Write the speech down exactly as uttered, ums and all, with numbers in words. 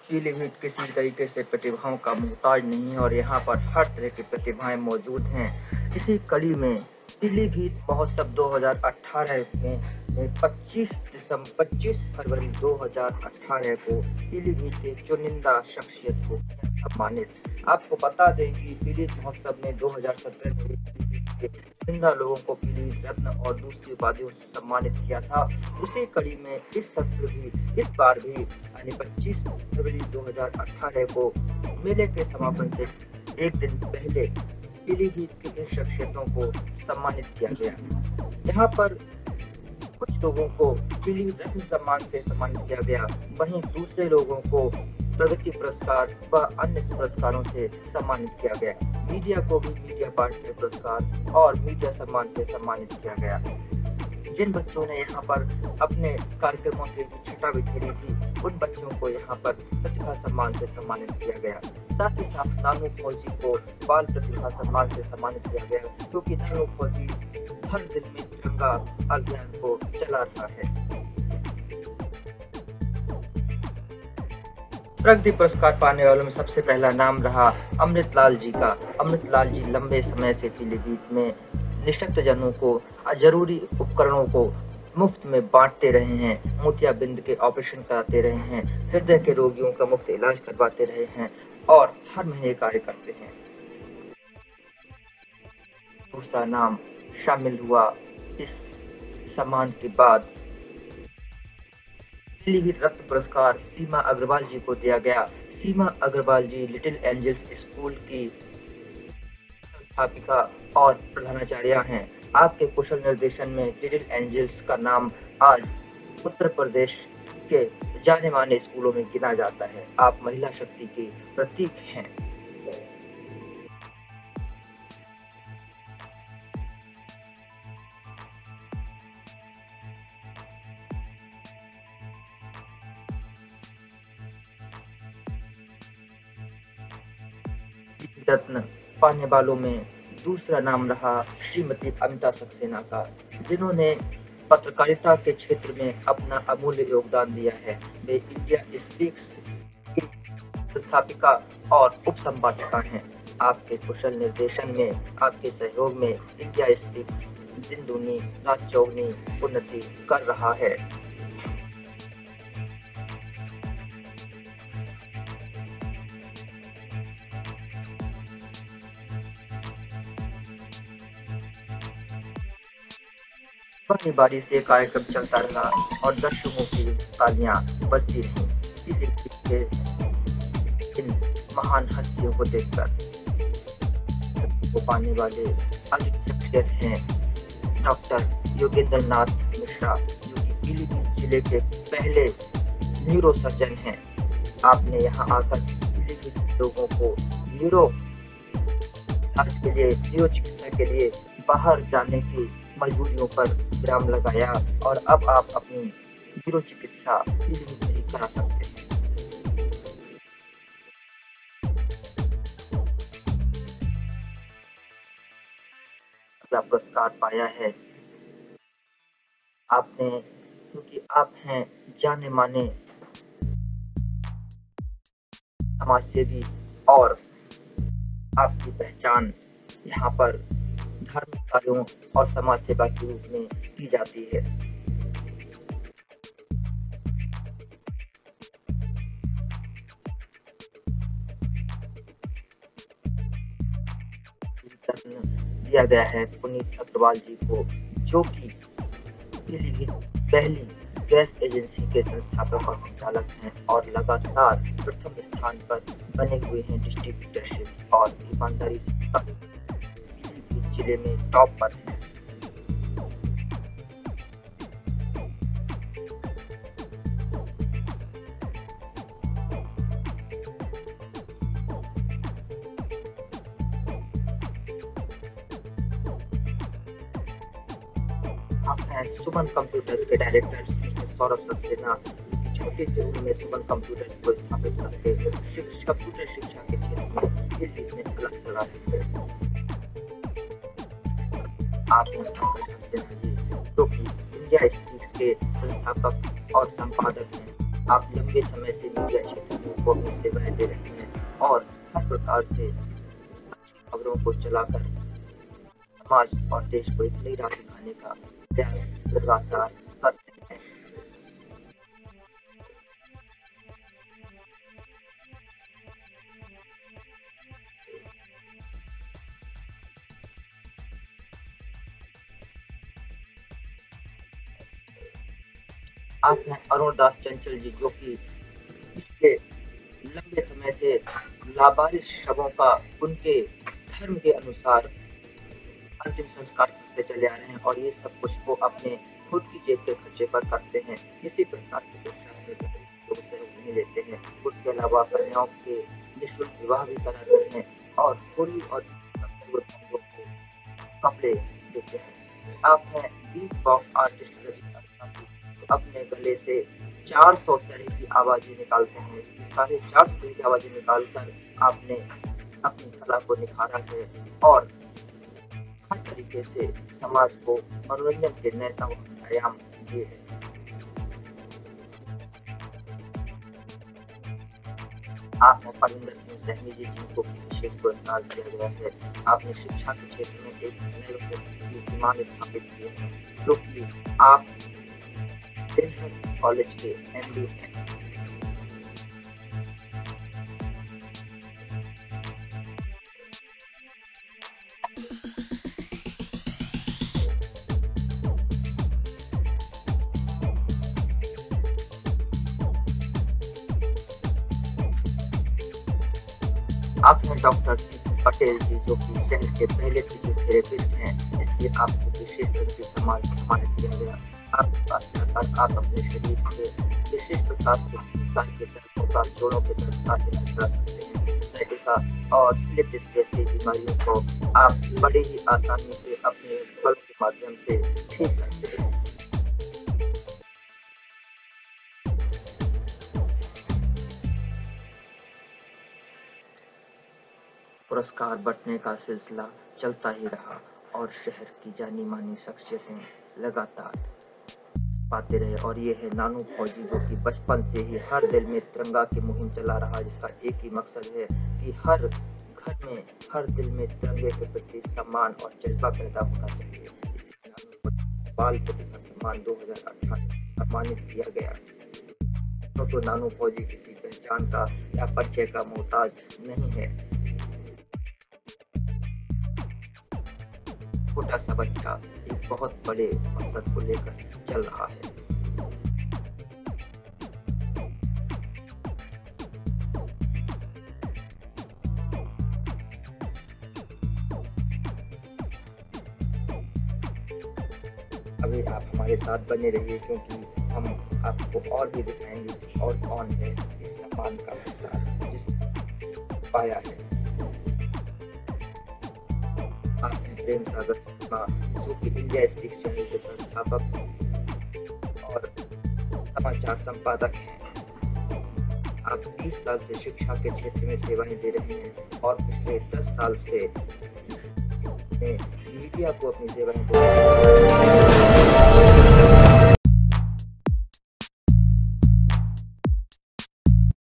पीलीभीत किसी तरीके से प्रतिभाओं का मोहताज नहीं है और यहाँ पर हर तरह की प्रतिभाएं मौजूद हैं। इसी कड़ी में पीलीभीत महोत्सव दो हज़ार अठारह में पच्चीस दिसंबर पच्चीस फरवरी दो हज़ार अठारह को पीलीभीत के चुनिंदा शख्सियत को सम्मानित। आपको बता दें कि पीलीभीत महोत्सव में दो हज़ार सत्रह में के चुनिंदा लोगों को पीलीभीत रत्न और दूसरी उपाधियों से सम्मानित किया था। उसी कड़ी में इस सत्र भी इस बार भी यानी पच्चीस फरवरी दो हज़ार अठारह को मेले के समापन से एक दिन पहले पीलीभीत के इन शख्सियतों को सम्मानित किया गया। यहाँ पर कुछ लोगों को पीलीभीत रत्न सम्मान से सम्मानित किया गया, वहीं दूसरे लोगों को प्रगति पुरस्कार व अन्य पुरस्कारों से सम्मानित किया गया। मीडिया को भी मीडिया पार्टनर पुरस्कार और मीडिया सम्मान से सम्मानित किया गया। जिन बच्चों ने यहाँ पर अपने कार्यक्रमों से छटा बिखेरी थी, उन बच्चों को यहाँ पर प्रतिभा सम्मान से सम्मानित किया गया। साथ ही साथ नानू फौजी को बाल प्रतिभा सम्मान से सम्मानित किया गया, क्योंकि नानू फौजी हर दिन में तिरंगा अभियान को चला रहा है। प्रगति पुरस्कार पाने वालों में सबसे पहला नाम रहा अमृतलाल जी का। अमृतलाल जी लंबे समय से पीलीभीत में निशक्त जनों को जरूरी उपकरणों को मुफ्त में बांटते रहे हैं, मोतियाबिंद के ऑपरेशन कराते रहे हैं, हृदय के रोगियों का मुफ्त इलाज करवाते रहे हैं और हर महीने कार्य करते हैं। दूसरा नाम शामिल हुआ इस सम्मान के बाद पीलीभीत रत्न पुरस्कार सीमा अग्रवाल जी को दिया गया। Seema Agrawal ji Little Angels school की संस्थापिका और प्रधानाचार्य हैं। आपके कुशल निर्देशन में लिटिल एंजल्स का नाम आज उत्तर प्रदेश के जाने माने स्कूलों में गिना जाता है। आप महिला शक्ति के प्रतीक हैं। रत्न पाने वालों में दूसरा नाम रहा श्रीमती अमिता सक्सेना का, जिन्होंने पत्रकारिता के क्षेत्र में अपना अमूल्य योगदान दिया है। वे इंडिया स्पीक्स की संस्थापिका और उप संपादिका हैं। आपके कुशल निर्देशन में, आपके सहयोग में इंडिया स्पीक्स दिन दूनी रात चौगुनी उन्नति कर रहा है। बारी बारी से कार्यक्रम चलता रहा और दर्शकों की तालियां बजती रहीं। इन महान हस्तियों को देखकर को पाने वाले अगली शख्सियत हैं डॉक्टर योगेंद्र नाथ मिश्रा, जो कि पीलीभीत जिले के पहले न्यूरो सर्जन हैं। आपने यहाँ आकर पीलीभीत लोगों को न्यूरो इलाज के लिए, न्यूरो चिकित्सा के लिए बाहर जाने की मजबूरियों पर विराम लगाया और अब आप अपनी न्यूरो चिकित्सा पीलीभीत में ही करा सकते हैं। अगला पुरस्कार पाया है आपने, क्योंकि आप हैं जाने माने समाज सेवी और आपकी पहचान यहाँ पर धार्मिक कार्यों और समाज सेवा के रूप में की जाती है। दिया गया है पुनीत अग्रवाल जी को, जो कि पीलीभीत पहली गैस एजेंसी के संस्थापक और संचालक हैं और लगातार प्रथम स्थान पर बने हुए हैं डिस्ट्रीब्यूटरशिप और ईमानदारी से जिले में टॉप पर है। आप हैं सुमन कंप्यूटर्स के डायरेक्टर सौरभ सक्सेना, की छोटी सी उम्र में सुमन कंप्यूटर्स को स्थापित करके कंप्यूटर शिक्षा के क्षेत्र में पीलीभीत में अलग चला है। आप हैं सक्सेना जी, जो कि इंडिया स्पीक्स के संस्थापक और संपादक हैं। आप लंबे समय से मीडिया क्षेत्र में को अपनी सेवाएं दे रहे हैं और हर प्रकार से अच्छी खबरों को चलाकर समाज और देश को एक नई राह दिखाने का प्रयास लगातार करते हैं। आप हैं अरुण दास चंचल जी, जो कि पिछले लंबे समय से लावारिस शवों का उनके धर्म के अनुसार अंतिम संस्कार करते चले आ रहे हैं और ये सब कुछ वो अपने खुद की जेब के खर्चे पर करते हैं। किसी प्रकार के लोग सहयोग नहीं लेते हैं। उसके अलावा कन्याओं के निःशुल्क विवाह भी कराते हैं और होली और कपड़े देते हैं। आप हैं बीट बॉक्स आर्टिस्ट अपने गले से चार सौ तरह की आवाजें निकालते हैं। साढ़े चार सौ तरह की आवाजें निकालकर आपने अपनी कला को निखारा है और हर तरीके से समाज को मनोरंजन के नए आयाम दिए हैं। आपने परिंदर सिंह सहनी जी जिनको विशेष पुरस्कार दिया गया है। आपने शिक्षा के क्षेत्र में एक नए कीर्तिमान स्थापित किए हैं, जो कि आप कॉलेज के एम डी हैं। आप हैं डॉक्टर पटेल जी, जो कि शहर के पहले फिजियोथेरेपिस्ट हैं, इसलिए आपको विशेष रूप से सम्मान सम्मानित किया गया। आपके पास आप अपने शरीर के विशेष प्रकार के दर्दों का, जोड़ों के दर्द का इलाज करा सकते हैं। साइटिका और स्लिप डिस्क जैसी बीमारियों को आप बड़े ही आसानी से अपने फल के माध्यम से ठीक करते हैं। पुरस्कार बंटने का सिलसिला चलता ही रहा और शहर की जानी मानी शख्सियतें लगातार पाते रहे। और ये है नानू फौजी, जो कि बचपन से ही हर दिल में तिरंगा की मुहिम चला रहा, जिसका एक ही मकसद है कि हर घर में, हर दिल में तिरंगे के प्रति सम्मान और जज्बा पैदा होना चाहिए। इसलिए नानू को बाल प्रतिभा सम्मान दो हजार अठारह सम्मानित किया गया। तो, तो नानू फौजी किसी पहचान का या परिचय का मोहताज नहीं है। छोटा सा बच्चा एक बहुत बड़े मकसद को लेकर चल रहा है। अभी आप हमारे साथ बने रहिए, क्योंकि हम आपको और भी दिखाएंगे और कौन है इस सम्मान का हकदार जिसने पाया है। आपने प्रेम सागर शर्मा, जो कि इंडिया स्पीक्स चैनल के संस्थापक और समाचार संपादक हैं। आप बीस साल से शिक्षा के क्षेत्र में सेवाएं दे रहे हैं और पिछले दस साल से मीडिया को अपनी सेवाएं दे रहे हैं।